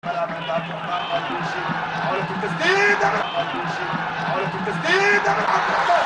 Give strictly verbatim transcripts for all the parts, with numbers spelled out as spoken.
الملعب عند عبد الرحمن قلبوشي، محاولة التسديدة من قلبوشي، محاولة التسديدة من عبد الرحمن،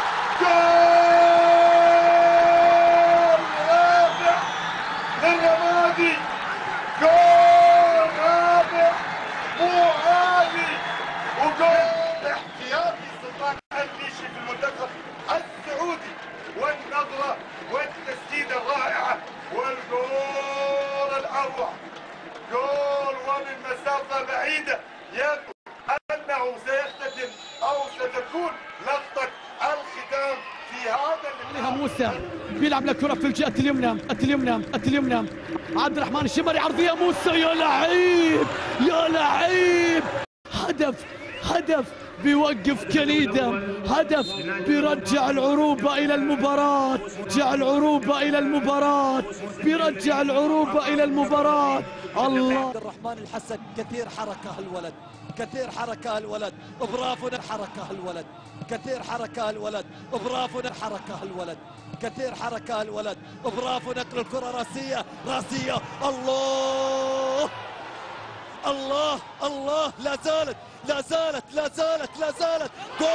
جول رابع للرمادي، جول رابع مو عادي، وجول احتياطي سلطان قلبوشي في المنتخب السعودي، والنظرة والتسديدة الرائعة والجول الأروع، جول ومن مسافة بعيدة، يبدو أنه سيختتم أو ستكون لقطة الختام في هذا اللقاء. موسى بيلعب لكرة في الجهة اليمنى، اليمنى اليمنى عبد الرحمن الشمري، عرضية موسى، يا لعيب يا لعيب، هدف هدف بيوقف كنيدة، هدف بيرجع العروبة إلى المباراة، رجع العروبة إلى المباراة، بيرجع العروبة إلى المباراة. الله. عبد الرحمن الحسن كثير حركة الولد، كثير حركة الولد، برافو حركة الولد، كثير حركة الولد، برافو حركة الولد، كثير حركة الولد، برافو نقل الكرة راسية راسية، الله الله الله، لا زالت لا زالت لا زالت لا زالت جول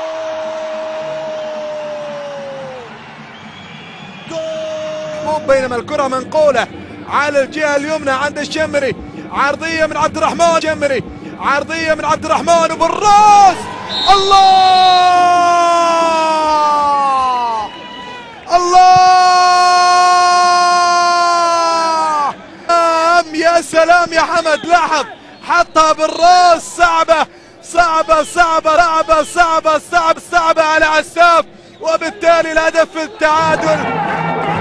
جول. بينما الكرة منقولة على الجهة اليمنى عند الشمري، عرضية من عبد الرحمن، شمري عرضية من عبد الرحمن وبالراس، الله الله، يا سلام يا حمد، لاحظ حطها بالراس، صعبة صعبة صعبة صعبة صعبة صعبة صعبة على عساف، وبالتالي الهدف التعادل.